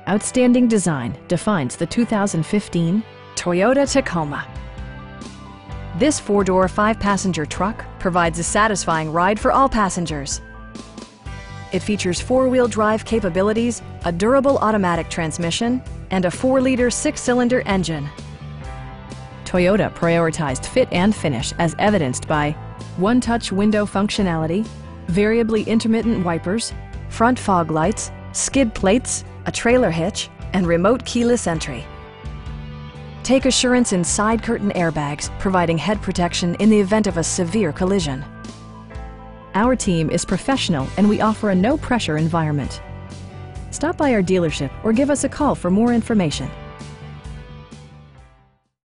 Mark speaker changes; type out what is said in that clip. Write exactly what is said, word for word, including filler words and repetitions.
Speaker 1: Outstanding design defines the two thousand fifteen Toyota Tacoma. This four-door, five-passenger truck provides a satisfying ride for all passengers. It features four-wheel drive capabilities, a durable automatic transmission, and a four-liter six-cylinder engine. Toyota prioritized fit and finish as evidenced by one-touch window functionality, variably intermittent wipers, front fog lights, skid plates, a trailer hitch, and remote keyless entry. Take assurance in side curtain airbags, providing head protection in the event of a severe collision. Our team is professional and we offer a no-pressure environment. Stop by our dealership or give us a call for more information.